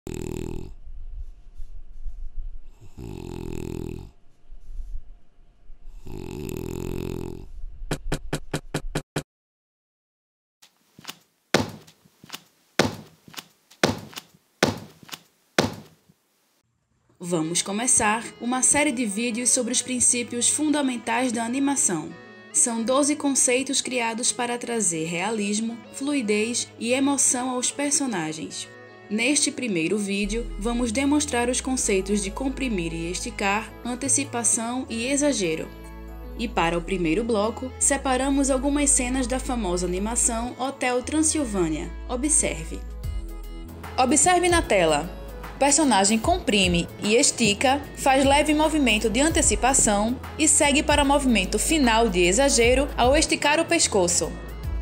Vamos começar uma série de vídeos sobre os princípios fundamentais da animação. São 12 conceitos criados para trazer realismo, fluidez e emoção aos personagens. Neste primeiro vídeo, vamos demonstrar os conceitos de comprimir e esticar, antecipação e exagero. E para o primeiro bloco, separamos algumas cenas da famosa animação Hotel Transilvânia. Observe. Observe na tela. O personagem comprime e estica, faz leve movimento de antecipação e segue para o movimento final de exagero ao esticar o pescoço.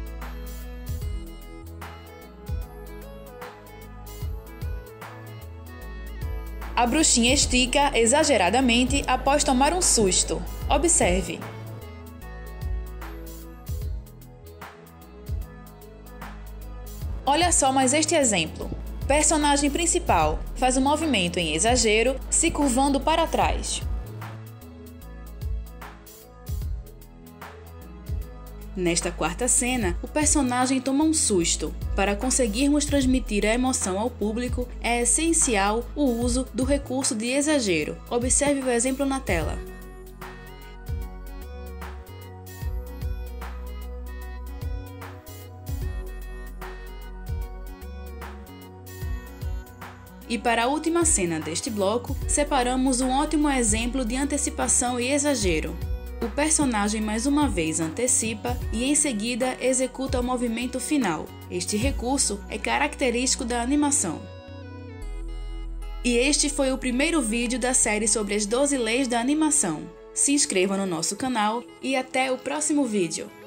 A bruxinha estica exageradamente após tomar um susto. Observe. Olha só mais este exemplo. Personagem principal faz um movimento em exagero, se curvando para trás. Nesta quarta cena, o personagem toma um susto. Para conseguirmos transmitir a emoção ao público, é essencial o uso do recurso de exagero. Observe o exemplo na tela. E para a última cena deste bloco, separamos um ótimo exemplo de antecipação e exagero. O personagem mais uma vez antecipa e em seguida executa o movimento final. Este recurso é característico da animação. E este foi o primeiro vídeo da série sobre as 12 leis da animação. Se inscreva no nosso canal e até o próximo vídeo!